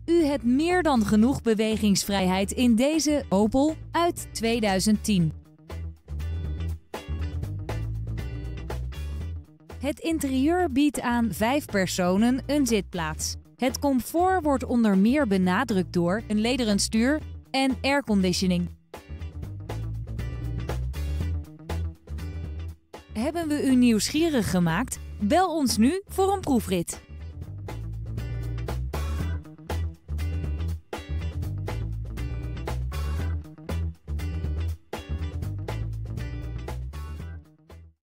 U hebt meer dan genoeg bewegingsvrijheid in deze Opel uit 2010. Het interieur biedt aan 5 personen een zitplaats. Het comfort wordt onder meer benadrukt door een lederen stuur en airconditioning. Hebben we u nieuwsgierig gemaakt? Bel ons nu voor een proefrit.